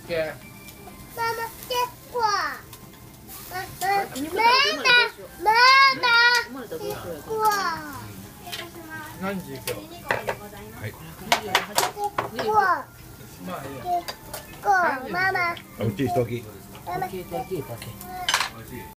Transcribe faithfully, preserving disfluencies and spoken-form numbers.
け。 ママ結構。ママママ結構。 何時今日。 はい。 結構。 まあいいや。 結構ママ。 おっちいしとき。 ママ。 消えて消えたって。